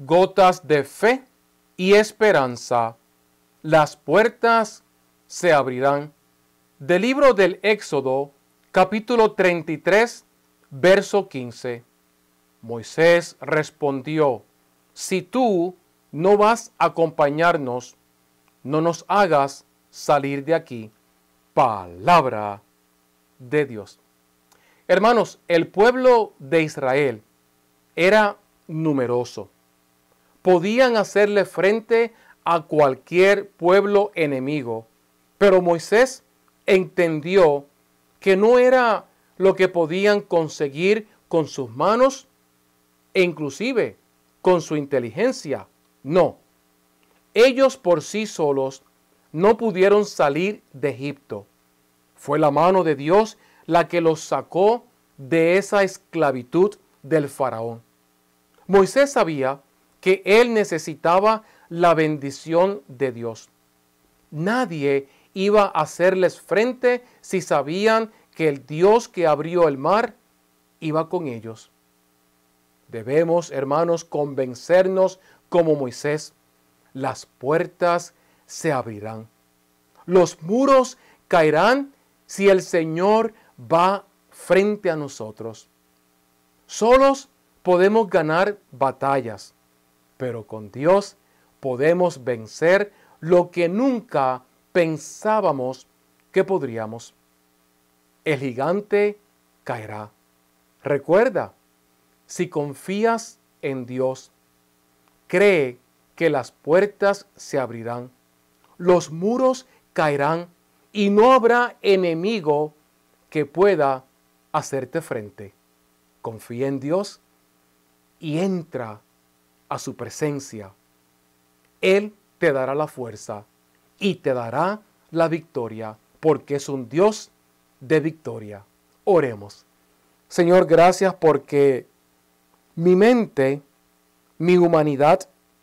gotas de fe y esperanza, las puertas se abrirán. Del libro del Éxodo, capítulo 33, verso 15. Moisés respondió: si tú no vas a acompañarnos, no nos hagas salir de aquí. Palabra de Dios. Hermanos, el pueblo de Israel era numeroso. Podían hacerle frente a cualquier pueblo enemigo, pero Moisés entendió que no era lo que podían conseguir con sus manos e inclusive con su inteligencia. No, ellos por sí solos no pudieron salir de Egipto. Fue la mano de Dios la que los sacó de esa esclavitud del faraón. Moisés sabía que él necesitaba la bendición de Dios. Nadie iba a hacerles frente si sabían que el Dios que abrió el mar iba con ellos. Debemos, hermanos, convencernos como Moisés. Las puertas se abrirán. Los muros caerán si el Señor va frente a nosotros. Solos podemos ganar batallas, pero con Dios podemos vencer lo que nunca pensábamos que podríamos. El gigante caerá. Recuerda, si confías en Dios, cree que las puertas se abrirán, los muros caerán y no habrá enemigo que pueda hacerte frente. Confía en Dios y entra a su presencia. Él te dará la fuerza y te dará la victoria, porque es un Dios de victoria. Oremos. Señor, gracias porque mi mente, mi humanidad,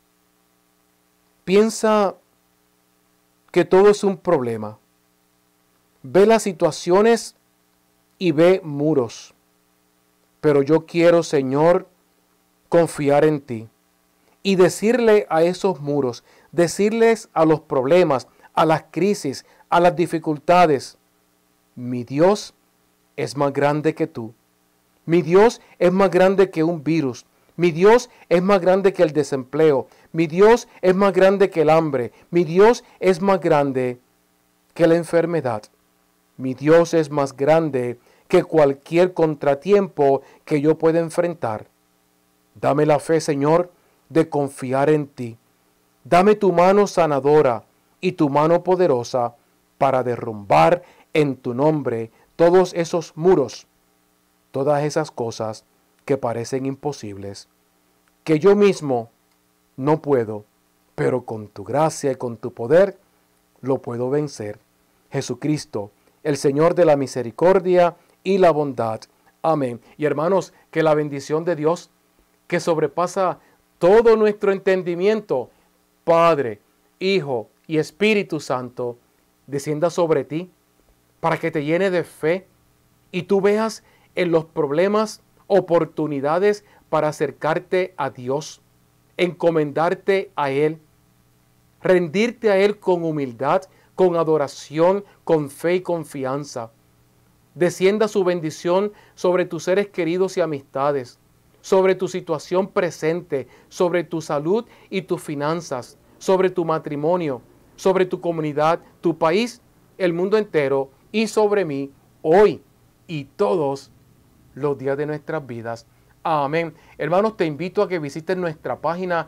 piensa que todo es un problema. Ve las situaciones y ve muros. Pero yo quiero, Señor, confiar en ti y decirle a esos muros, decirles a los problemas, a las crisis, a las dificultades: mi Dios es más grande que tú. Mi Dios es más grande que un virus. Mi Dios es más grande que el desempleo. Mi Dios es más grande que el hambre. Mi Dios es más grande que la enfermedad. Mi Dios es más grande que cualquier contratiempo que yo pueda enfrentar. Dame la fe, Señor, de confiar en ti. Dame tu mano sanadora y tu mano poderosa para derrumbar en tu nombre todos esos muros, todas esas cosas que parecen imposibles, que yo mismo no puedo, pero con tu gracia y con tu poder lo puedo vencer. Jesucristo, el Señor de la misericordia y la bondad. Amén. Y hermanos, que la bendición de Dios, que sobrepasa todo nuestro entendimiento, Padre, Hijo y Espíritu Santo, descienda sobre ti para que te llene de fe y tú veas en los problemas oportunidades para acercarte a Dios, encomendarte a Él, rendirte a Él con humildad, con adoración, con fe y confianza. Descienda su bendición sobre tus seres queridos y amistades, sobre tu situación presente, sobre tu salud y tus finanzas, sobre tu matrimonio, sobre tu comunidad, tu país, el mundo entero y sobre mí hoy y todos los días de nuestras vidas. Amén. Hermanos, te invito a que visites nuestra página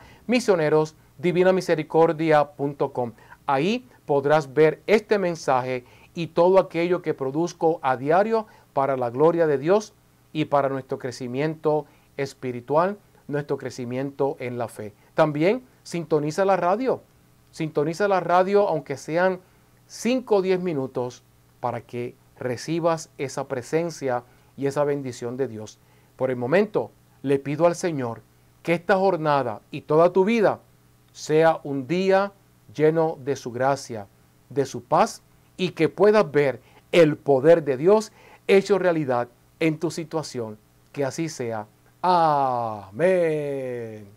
misionerosdivinamisericordia.com. Ahí podrás ver este mensaje y todo aquello que produzco a diario para la gloria de Dios y para nuestro crecimiento espiritual, nuestro crecimiento en la fe. También sintoniza la radio aunque sean 5 o 10 minutos para que recibas esa presencia y esa bendición de Dios. Por el momento, le pido al Señor que esta jornada y toda tu vida sea un día lleno de su gracia, de su paz, y que puedas ver el poder de Dios hecho realidad en tu situación. Que así sea. Amén.